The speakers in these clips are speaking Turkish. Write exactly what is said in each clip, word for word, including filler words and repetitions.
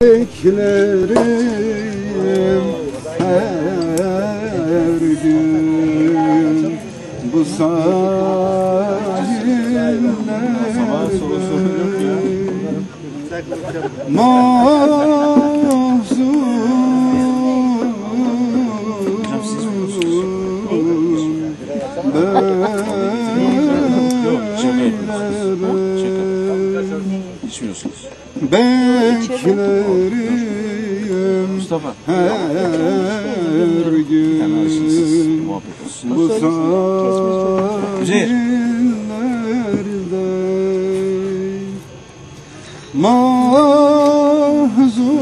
Beklerim her gün bu sahillerde mahzun İçmiyorsunuz. Beklerim Mustafa. her gün bu sahillerde mahzun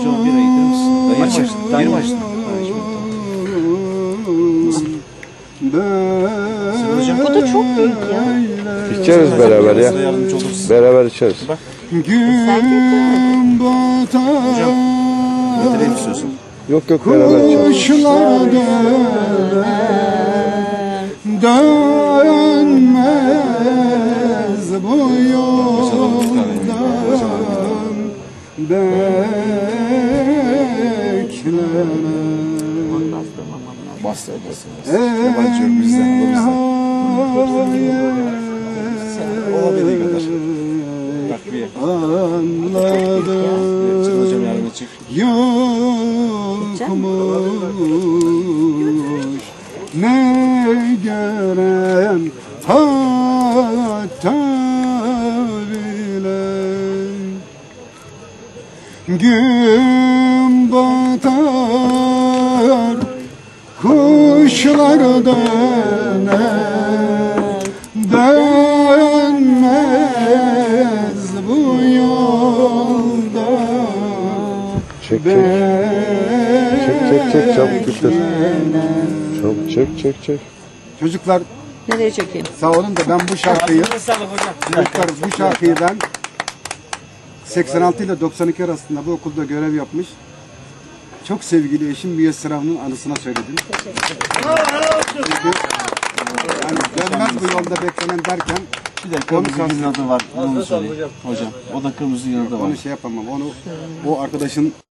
Bu da çok büyük ya. İçeriz beraber ya. Beraber içeriz. Gün batar. Getireyim istiyorsun. Yok yok beraber içeriz. Kuşlar döner, dönmez bu yoldan beklenen. Bastır bastır. Yabancı yok bizden. O olabilir kadar. Takviye. Anladım. Çık hocam yardım edecek. Yokmuş ne gören hatta bilen. Gün batar kuşlar döner, dönmez bu yolda. Çek çek. Çek çek çek çabuk bitir. Çabuk çek çek çek. Çocuklar Nereye çekeyim? sağ olun da ben bu şarkıyı çocuklar bu şarkıyı ben seksen altı ile doksan iki arasında bu okulda görev yapmış çok sevgili eşim Müyesser Hanım'ın anısına söyledim. Çünkü yani dönmez bu yolda beklenen derken Bir de kırmızı gülün adı var. Onu söyleyeyim. Hocam. O da kırmızı gülün adı var. onu şey yapamam. Onu o arkadaşın